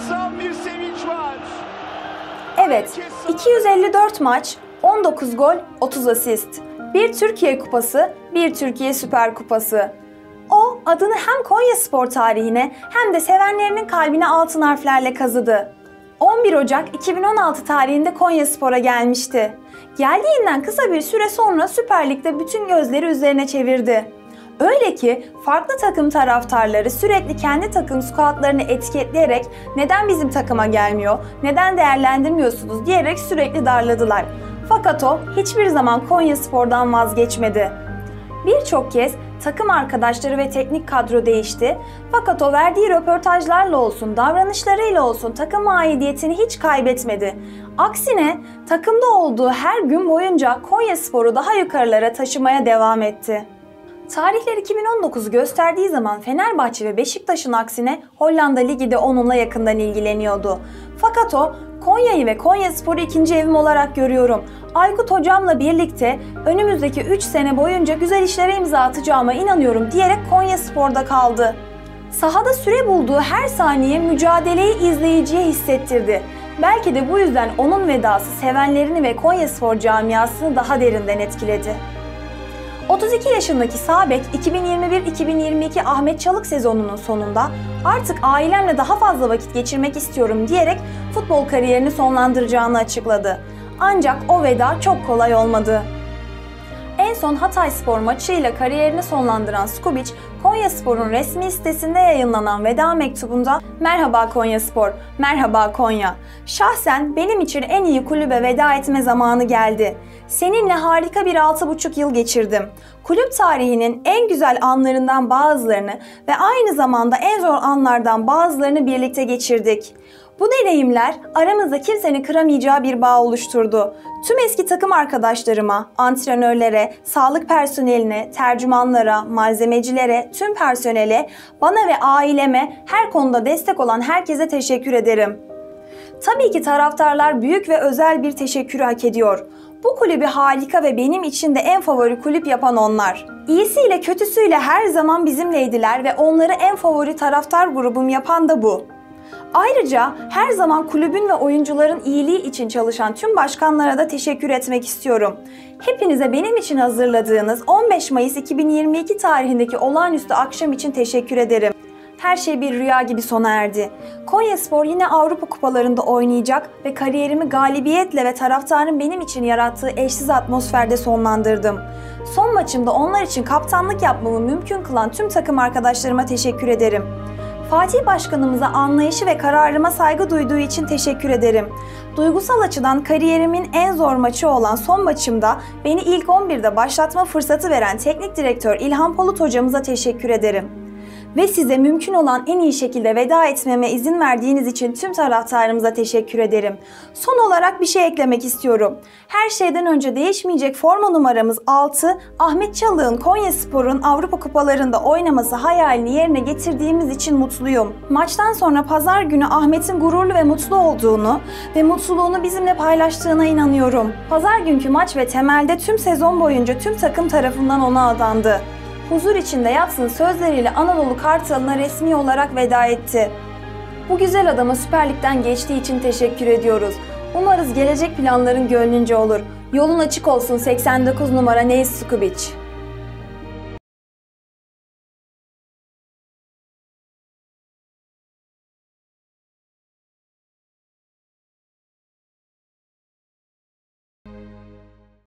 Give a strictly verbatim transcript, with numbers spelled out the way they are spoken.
Muazzam bir sevinç var. Evet, iki yüz elli dört maç, on dokuz gol, otuz asist. Bir Türkiye Kupası, bir Türkiye Süper Kupası. O adını hem Konyaspor tarihine hem de sevenlerinin kalbine altın harflerle kazıdı. on bir Ocak iki bin on altı tarihinde Konyaspor'a gelmişti. Geldiğinden kısa bir süre sonra Süper Lig'de bütün gözleri üzerine çevirdi. Öyle ki farklı takım taraftarları sürekli kendi takım scoutlarını etiketleyerek neden bizim takıma gelmiyor, neden değerlendirmiyorsunuz diyerek sürekli darladılar. Fakat o hiçbir zaman Konyaspor'dan vazgeçmedi. Birçok kez takım arkadaşları ve teknik kadro değişti. Fakat o verdiği röportajlarla olsun, davranışlarıyla olsun takım aidiyetini hiç kaybetmedi. Aksine takımda olduğu her gün boyunca Konyaspor'u daha yukarılara taşımaya devam etti. Tarihler iki bin on dokuzu gösterdiği zaman Fenerbahçe ve Beşiktaş'ın aksine Hollanda Ligi de onunla yakından ilgileniyordu. Fakat o, Konya'yı ve Konyaspor'u ikinci evim olarak görüyorum. Aykut hocamla birlikte önümüzdeki üç sene boyunca güzel işlere imza atacağıma inanıyorum diyerek Konyaspor'da kaldı. Sahada süre bulduğu her saniye mücadeleyi izleyiciye hissettirdi. Belki de bu yüzden onun vedası sevenlerini ve Konyaspor camiasını daha derinden etkiledi. otuz iki yaşındaki sağ bek iki bin yirmi bir iki bin yirmi iki Ahmet Çalık sezonunun sonunda artık ailemle daha fazla vakit geçirmek istiyorum diyerek futbol kariyerini sonlandıracağını açıkladı. Ancak o veda çok kolay olmadı. En son Hatayspor maçıyla kariyerini sonlandıran Skubic, Konyaspor'un resmi sitesinde yayınlanan veda mektubunda "Merhaba Konyaspor, merhaba Konya. Şahsen benim için en iyi kulübe veda etme zamanı geldi. Seninle harika bir altı buçuk yıl geçirdim. Kulüp tarihinin en güzel anlarından bazılarını ve aynı zamanda en zor anlardan bazılarını birlikte geçirdik. Bu deneyimler aramızda kimsenin kıramayacağı bir bağ oluşturdu. Tüm eski takım arkadaşlarıma, antrenörlere, sağlık personeline, tercümanlara, malzemecilere, tüm personele, bana ve aileme her konuda destek olan herkese teşekkür ederim. Tabii ki taraftarlar büyük ve özel bir teşekkürü hak ediyor. Bu kulübü harika ve benim için de en favori kulüp yapan onlar. İyisiyle kötüsüyle her zaman bizimleydiler ve onları en favori taraftar grubum yapan da bu. Ayrıca her zaman kulübün ve oyuncuların iyiliği için çalışan tüm başkanlara da teşekkür etmek istiyorum. Hepinize benim için hazırladığınız on beş Mayıs iki bin yirmi iki tarihindeki olağanüstü akşam için teşekkür ederim. Her şey bir rüya gibi sona erdi. Konyaspor yine Avrupa kupalarında oynayacak ve kariyerimi galibiyetle ve taraftarın benim için yarattığı eşsiz atmosferde sonlandırdım. Son maçımda onlar için kaptanlık yapmamı mümkün kılan tüm takım arkadaşlarıma teşekkür ederim. Fatih Başkanımıza anlayışı ve kararıma saygı duyduğu için teşekkür ederim. Duygusal açıdan kariyerimin en zor maçı olan son maçımda beni ilk on birde başlatma fırsatı veren teknik direktör İlhan Polut hocamıza teşekkür ederim. Ve size mümkün olan en iyi şekilde veda etmeme izin verdiğiniz için tüm taraftarımıza teşekkür ederim. Son olarak bir şey eklemek istiyorum. Her şeyden önce değişmeyecek forma numaramız altı, Ahmet Çalık'ın Konyaspor'un Avrupa kupalarında oynaması hayalini yerine getirdiğimiz için mutluyum. Maçtan sonra pazar günü Ahmet'in gururlu ve mutlu olduğunu ve mutluluğunu bizimle paylaştığına inanıyorum. Pazar günkü maç ve temelde tüm sezon boyunca tüm takım tarafından ona adandı. Huzur içinde yatsın sözleriyle Anadolu Kartalı'na resmi olarak veda etti. Bu güzel adama Süper Lig'den geçtiği için teşekkür ediyoruz. Umarız gelecek planların gönlünce olur. Yolun açık olsun seksen dokuz numara Neis Skubic.